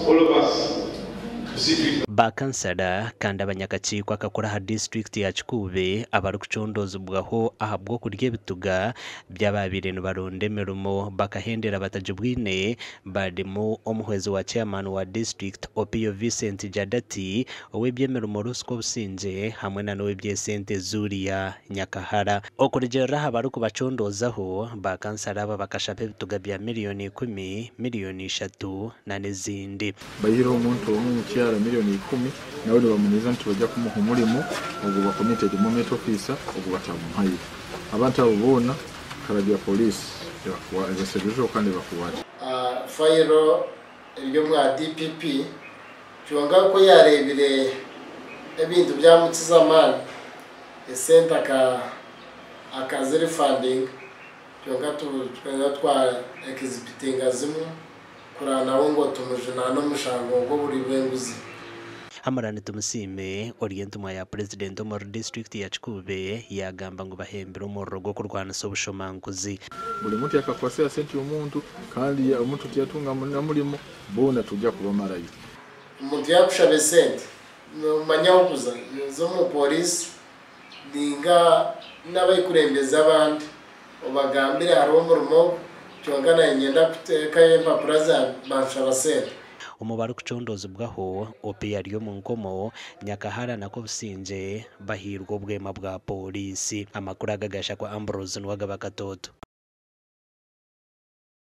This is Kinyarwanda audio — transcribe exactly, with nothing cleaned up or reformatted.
all of us, to see people. Bakansara kandi abanyakakiiko akakora ha district ya Kikuube abari kucondozibwaho aha bw'okurya ebituga by'ababaire nibaronda emirimo bakahendera batajibwine barimu omuhwezi wa chairman wa district Opiyo Vincent Jadati ow'ebyemirimo Rusco Businge hamwe na n'ow'ebyesente Zuria Nyakahara okurugyerera aha bari kubacondozaho bakansara aba bakashaba ebituga bya miliyoni ikumi miliyoni ishatu na n'ezindi bayira omuntu omukyala miliyoni ikumi nawe bamuniza nti bajja kumuha omulimo ogwo ba committed moment officer ogwo batamuhaye abantu abo bona kalabya police yakuwa ezesebizo kandi bakuwaje ah fayiro iryo mwa D P P cyonga ko yarebire ebintu byamutsiza mani esenta ka akaziri funding cyonga twenda twa exhibiting azimu kurana wongo tumujina no mushango ngo buri benguzi Hamarani tumusime Orientumwa ya President mu district ya Kikuube yagamba ngo bahembera umurro gwo kurwana sobushomankuzi buli muntu yakakwasira senti y'omuntu kandi ya omuntu tiyatunga mulimo bona tujja kubamarayo umuntu yakushabe senti no manyakuza zo mu police ninga n'abayikurembeza abandi obagambire haro umurimo cyongana yenda kuteka empapuro za banshaba senti umubare kucondozibwaho Opiyo ariyo mu nkomo Nyakahara nako Businge bahirwa obwema bwa polisi amakuru agagasha kwa Ambrose Nwagaba Katoto.